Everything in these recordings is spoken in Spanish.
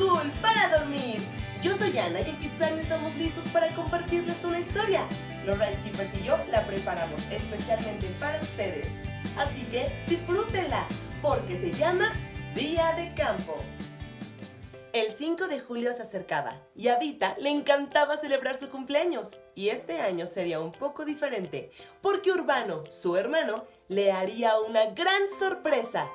cool para dormir. Yo soy Ana y en Kidzania estamos listos para compartirles una historia. Los Rice Keepers y yo la preparamos especialmente para ustedes. Así que disfrútenla, porque se llama Día de Campo. El 5 de julio se acercaba y a Vita le encantaba celebrar su cumpleaños. Y este año sería un poco diferente, porque Urbano, su hermano, le haría una gran sorpresa.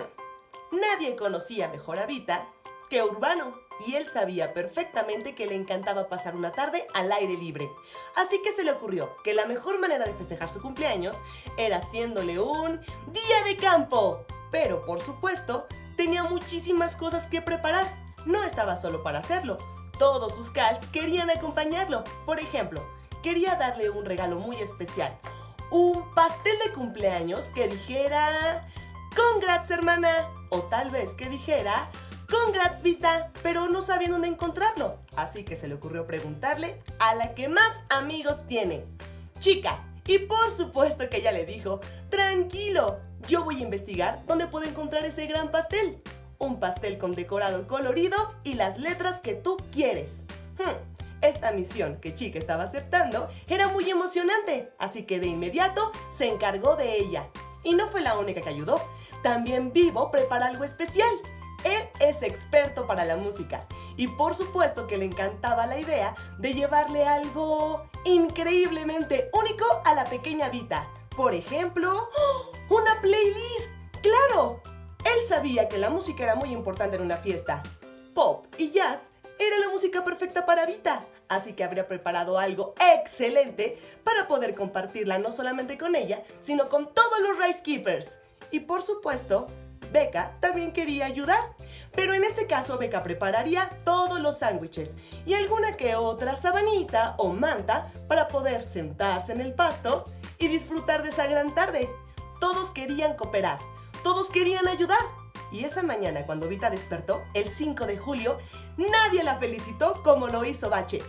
Nadie conocía mejor a Vita que Urbano, y él sabía perfectamente que le encantaba pasar una tarde al aire libre. Así que se le ocurrió que la mejor manera de festejar su cumpleaños era haciéndole un día de campo. Pero, por supuesto, tenía muchísimas cosas que preparar. No estaba solo para hacerlo. Todos sus Cals querían acompañarlo. Por ejemplo, quería darle un regalo muy especial. Un pastel de cumpleaños que dijera "Congrats, hermana", o tal vez que dijera "Congrats, Vita", pero no sabía dónde encontrarlo. Así que se le ocurrió preguntarle a la que más amigos tiene, Chica. Y por supuesto que ella le dijo: "Tranquilo, yo voy a investigar dónde puedo encontrar ese gran pastel. Un pastel con decorado colorido y las letras que tú quieres". Esta misión que Chica estaba aceptando era muy emocionante, así que de inmediato se encargó de ella. Y no fue la única que ayudó. También Vivo prepara algo especial. Él es experto para la música y por supuesto que le encantaba la idea de llevarle algo increíblemente único a la pequeña Vita. Por ejemplo, una playlist. ¡Claro! Él sabía que la música era muy importante en una fiesta. Pop y jazz era la música perfecta para Vita, así que habría preparado algo excelente para poder compartirla no solamente con ella, sino con todos los Rice Keepers. Y por supuesto, Becca también quería ayudar, pero en este caso Becca prepararía todos los sándwiches y alguna que otra sabanita o manta para poder sentarse en el pasto y disfrutar de esa gran tarde. Todos querían cooperar, todos querían ayudar. Y esa mañana, cuando Vita despertó, el 5 de julio, nadie la felicitó como lo hizo Bache.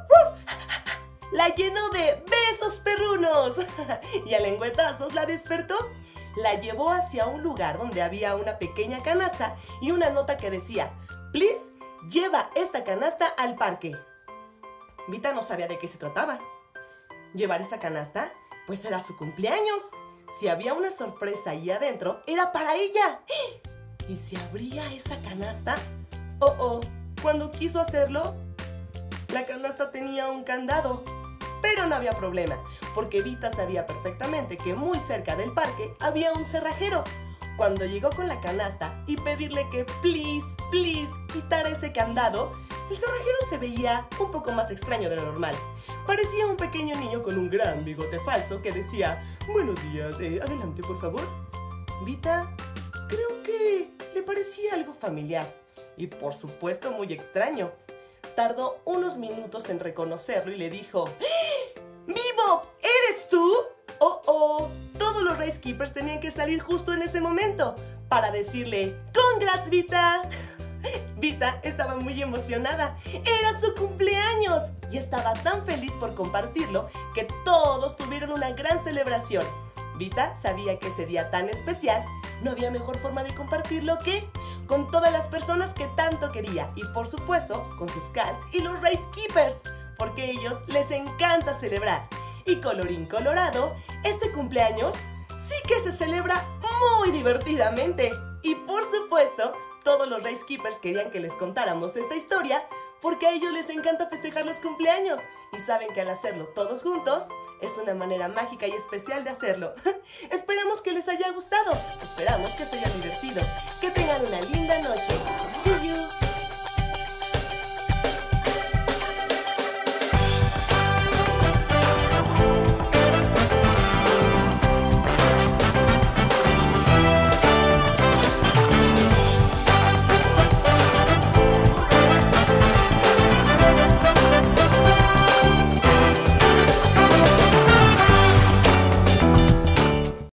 La llenó de besos perrunos y a lengüetazos la despertó. La llevó hacia un lugar donde había una pequeña canasta y una nota que decía: "Please, lleva esta canasta al parque". Vita no sabía de qué se trataba. ¿Llevar esa canasta? Pues era su cumpleaños. Si había una sorpresa ahí adentro, era para ella. ¿Y si abría esa canasta? Cuando quiso hacerlo, la canasta tenía un candado. Pero no había problema, porque Vita sabía perfectamente que muy cerca del parque había un cerrajero. Cuando llegó con la canasta y pedirle que please, quitara ese candado, el cerrajero se veía un poco más extraño de lo normal. Parecía un pequeño niño con un gran bigote falso que decía: "Buenos días, adelante por favor". Vita creo que le parecía algo familiar y por supuesto muy extraño. Tardó unos minutos en reconocerlo y le dijo: "¡Vivo! ¿Eres tú?". Todos los Rice Keepers tenían que salir justo en ese momento para decirle: "¡Congrats, Vita!". Vita estaba muy emocionada. Era su cumpleaños y estaba tan feliz por compartirlo que todos tuvieron una gran celebración. Vita sabía que ese día tan especial no había mejor forma de compartirlo que con todas las personas que tanto quería y por supuesto con sus Cals y los Rice Keepers, porque a ellos les encanta celebrar. Y colorín colorado, este cumpleaños sí que se celebra muy divertidamente. Y por supuesto, todos los Rice Keepers querían que les contáramos esta historia porque a ellos les encanta festejar los cumpleaños y saben que al hacerlo todos juntos es una manera mágica y especial de hacerlo. Esperamos que les haya gustado, esperamos que se hayan divertido, que tengan una linda noche